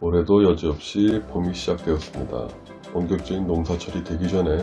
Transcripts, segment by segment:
올해도 여지없이 봄이 시작되었습니다. 본격적인 농사철이 되기 전에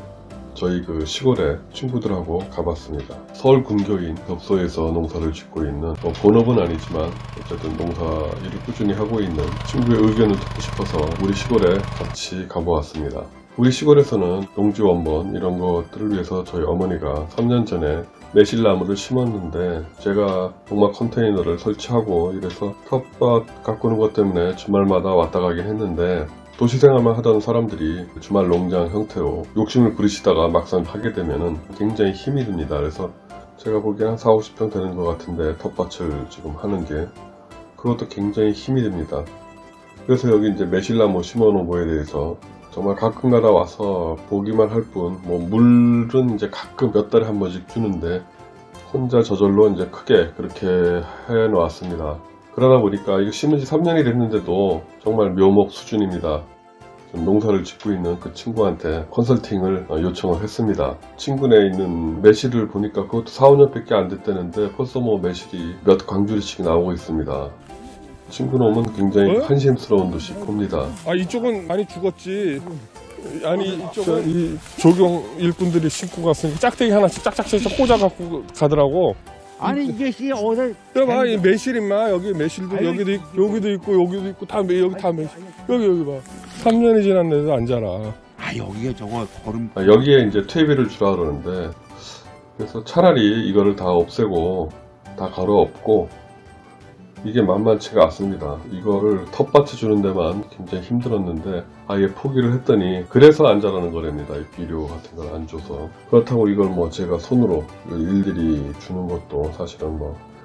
저희 시골에 친구들하고 가봤습니다. 서울 근교인 덕소에서 농사를 짓고 있는 본업은 아니지만 어쨌든 농사 일을 꾸준히 하고 있는 친구의 의견을 듣고 싶어서 우리 시골에 같이 가보았습니다. 우리 시골에서는 농지 원본 이런 것들을 위해서 저희 어머니가 3년 전에 매실나무를 심었는데 제가 농막 컨테이너를 설치하고 이래서 텃밭 가꾸는 것 때문에 주말마다 왔다 가긴 했는데 도시생활만 하던 사람들이 주말 농장 형태로 욕심을 부리시다가 막상 하게 되면은 굉장히 힘이 듭니다. 그래서 제가 보기엔 한 40-50평 되는 것 같은데 텃밭을 지금 하는 게 그것도 굉장히 힘이 듭니다. 그래서 여기 이제 매실나무 심어 놓은 거에 대해서 정말 가끔가다 와서 보기만 할 뿐, 물은 이제 가끔 몇 달에 한 번씩 주는데 혼자 저절로 이제 크게 그렇게 해 놓았습니다. 그러다 보니까 이거 심은 지 3년이 됐는데도 정말 묘목 수준입니다. 농사를 짓고 있는 그 친구한테 컨설팅을 요청을 했습니다. 친구네 있는 매실을 보니까 그것도 4-5년 밖에 안 됐다는데 벌써 매실이 몇 광주리씩 나오고 있습니다. 친구 놈은 굉장히 한심스러운 듯이 봅니다. 이쪽은 많이 죽었지. 아니 이쪽은 이 조경 일꾼들이 심고 갔으니까 짝대기 하나씩 짝짝짝 꽂아갖고 가더라고. 아니 이게 어디? 봐, 이 매실 임마. 여기 매실도 여기도 있고 다 여기 다 매실. 여기 봐. 3년이 지났는데도 안 자라. 여기가 저거 걸음. 여기에 이제 퇴비를 주라 그러는데 그래서 차라리 이거를 다 없애고 다 가로 엎고 이게 만만치가 않습니다. 이거를 텃밭에 주는 데만 굉장히 힘들었는데 아예 포기를 했더니 그래서 안 자라는 거랍니다. 이 비료 같은 걸 안 줘서. 그렇다고 이걸 제가 손으로 일일이 주는 것도 사실은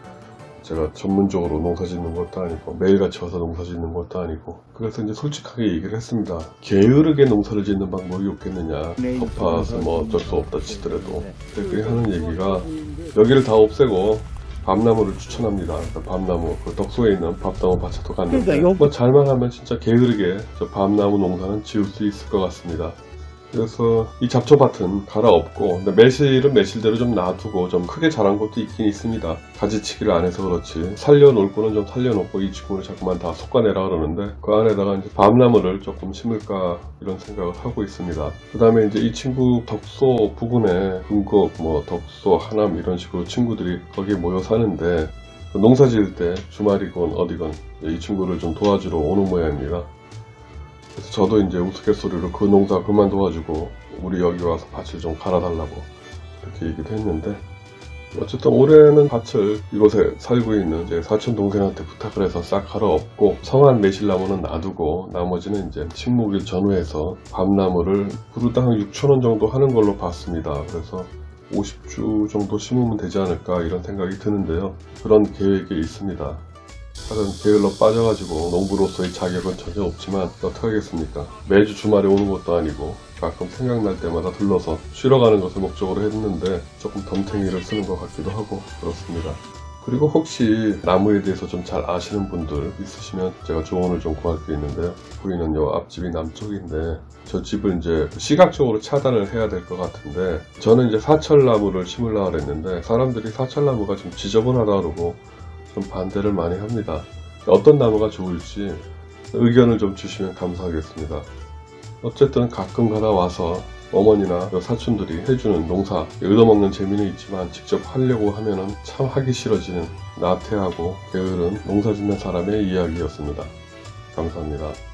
제가 전문적으로 농사 짓는 것도 아니고 매일같이 와서 농사 짓는 것도 아니고 그래서 이제 솔직하게 얘기를 했습니다. 게으르게 농사를 짓는 방법이 없겠느냐. 텃밭은 어쩔 수 없다 치더라도. 그렇게 하는 얘기가 여기를 다 없애고 밤나무를 추천합니다. 밤나무, 덕소에 있는 밤나무 밭에도 갔는데 잘만 하면 진짜 게으르게 저 밤나무 농사는 지을 수 있을 것 같습니다. 그래서 이 잡초밭은 갈아엎고 매실은 매실대로 좀 놔두고 좀 크게 자란 것도 있긴 있습니다. 가지치기를 안 해서 그렇지 살려놓을 거는 좀 살려놓고 이 친구를 자꾸만 다 솎아내라 그러는데 그 안에다가 이제 밤나무를 조금 심을까 이런 생각을 하고 있습니다. 그 다음에 이제 이 친구 덕소 부근에 금곡, 덕소, 하남 이런 식으로 친구들이 거기에 모여 사는데 농사 지을 때 주말이건 어디건 이 친구를 좀 도와주러 오는 모양입니다. 그래서 저도 이제 우스갯소리로 그 농사 그만 도와주고 우리 여기 와서 밭을 좀 갈아달라고 이렇게 얘기도 했는데 어쨌든 올해는 밭을 이곳에 살고 있는 제 사촌 동생한테 부탁을 해서 싹 갈아엎고 성한 매실나무는 놔두고 나머지는 이제 식목일 전후해서 밤나무를 그루당 6,000원 정도 하는 걸로 봤습니다. 그래서 50주 정도 심으면 되지 않을까 이런 생각이 드는데요. 그런 계획이 있습니다. 다른 게을러 빠져가지고 농부로서의 자격은 전혀 없지만 어떡하겠습니까? 매주 주말에 오는 것도 아니고 가끔 생각날 때마다 들러서 쉬러 가는 것을 목적으로 했는데 조금 덤탱이를 쓰는 것 같기도 하고 그렇습니다. 그리고 혹시 나무에 대해서 좀 잘 아시는 분들 있으시면 제가 조언을 좀 구할 게 있는데요. 보이는 요 앞집이 남쪽인데 저 집을 이제 시각적으로 차단을 해야 될 것 같은데 저는 이제 사철나무를 심으려고 했는데 사람들이 사철나무가 좀 지저분하다 그러고 좀 반대를 많이 합니다. 어떤 나무가 좋을지 의견을 좀 주시면 감사하겠습니다. 어쨌든 가끔 가다 와서 어머니나 사촌들이 해주는 농사 얻어먹는 재미는 있지만 직접 하려고 하면은 참 하기 싫어지는 나태하고 게으른 농사 짓는 사람의 이야기였습니다. 감사합니다.